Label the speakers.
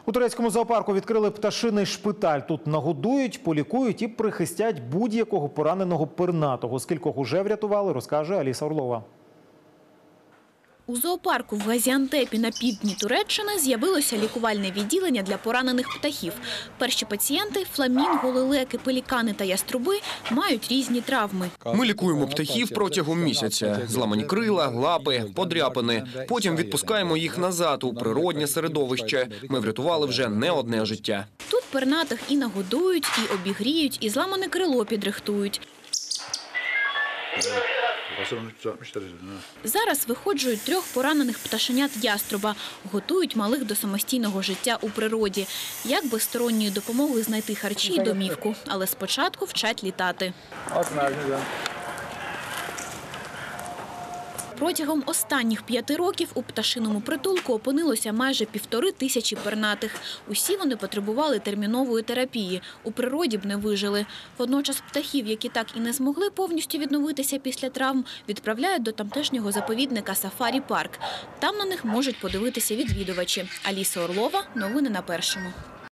Speaker 1: У турецькому зоопарку відкрили пташиний шпиталь. Тут нагодують, полікують і прихистять будь-якого пораненого пернатого. Скількох уже врятували, розкаже Аліса Орлова.
Speaker 2: У зоопарку в Газіантепі на півдні Туреччини з'явилося лікувальне відділення для поранених птахів. Перші пацієнти – фламінго, лелеки, пелікани та яструби – мають різні травми.
Speaker 3: Ми лікуємо птахів протягом місяця. Зламані крила, лапи, подряпини. Потім відпускаємо їх назад у природнє середовище. Ми врятували вже не одне життя.
Speaker 2: Тут пернатих і нагодують, і обігріють, і зламане крило підрихтують. Зараз виходжують 3 поранених пташенят яструба, готують малих до самостійного життя у природі. Як без сторонньої допомоги знайти харчі і домівку, але спочатку вчать літати. Протягом останніх 5 років у пташиному притулку опинилося майже 1500 пернатих. Усі вони потребували термінової терапії. У природі б не вижили. Водночас птахів, які так і не змогли повністю відновитися після травм, відправляють до тамтешнього заповідника «Сафарі-парк». Там на них можуть подивитися відвідувачі. Аліса Орлова. Новини на Першому.